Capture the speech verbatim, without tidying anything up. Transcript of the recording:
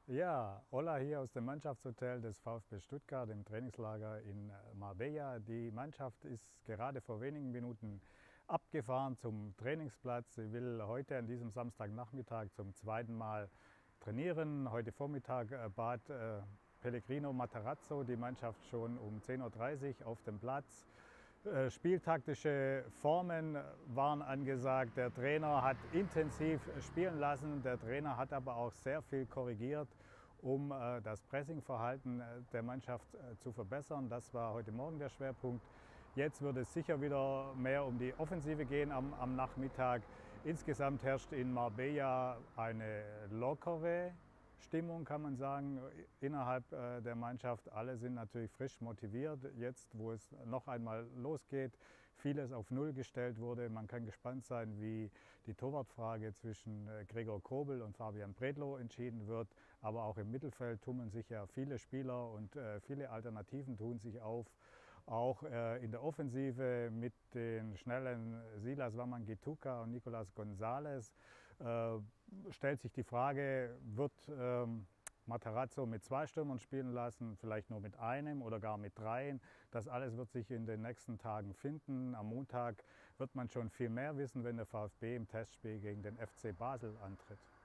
Ja, Ola hier aus dem Mannschaftshotel des VfB Stuttgart im Trainingslager in Marbella. Die Mannschaft ist gerade vor wenigen Minuten abgefahren zum Trainingsplatz. Sie will heute an diesem Samstagnachmittag zum zweiten Mal trainieren. Heute Vormittag äh, bat äh, Pellegrino Matarazzo die Mannschaft schon um zehn Uhr dreißig auf dem Platz. Äh, Spieltaktische Formen waren angesagt. Der Trainer hat intensiv spielen lassen. Der Trainer hat aber auch sehr viel korrigiert, um äh, das Pressingverhalten der Mannschaft äh, zu verbessern. Das war heute Morgen der Schwerpunkt. Jetzt wird es sicher wieder mehr um die Offensive gehen am, am Nachmittag. Insgesamt herrscht in Marbella eine lockere Stimmung, kann man sagen, innerhalb äh, der Mannschaft. Alle sind natürlich frisch motiviert, jetzt wo es noch einmal losgeht, vieles auf Null gestellt wurde. Man kann gespannt sein, wie die Torwartfrage zwischen äh, Gregor Kobel und Fabian Bredlow entschieden wird. Aber auch im Mittelfeld tummeln sich ja viele Spieler und äh, viele Alternativen tun sich auf. Auch äh, in der Offensive mit den schnellen Silas Wamangituka und Nicolas Gonzalez äh, stellt sich die Frage, wird ähm, Matarazzo mit zwei Stürmern spielen lassen, vielleicht nur mit einem oder gar mit dreien. Das alles wird sich in den nächsten Tagen finden. Am Montag wird man schon viel mehr wissen, wenn der VfB im Testspiel gegen den F C Basel antritt.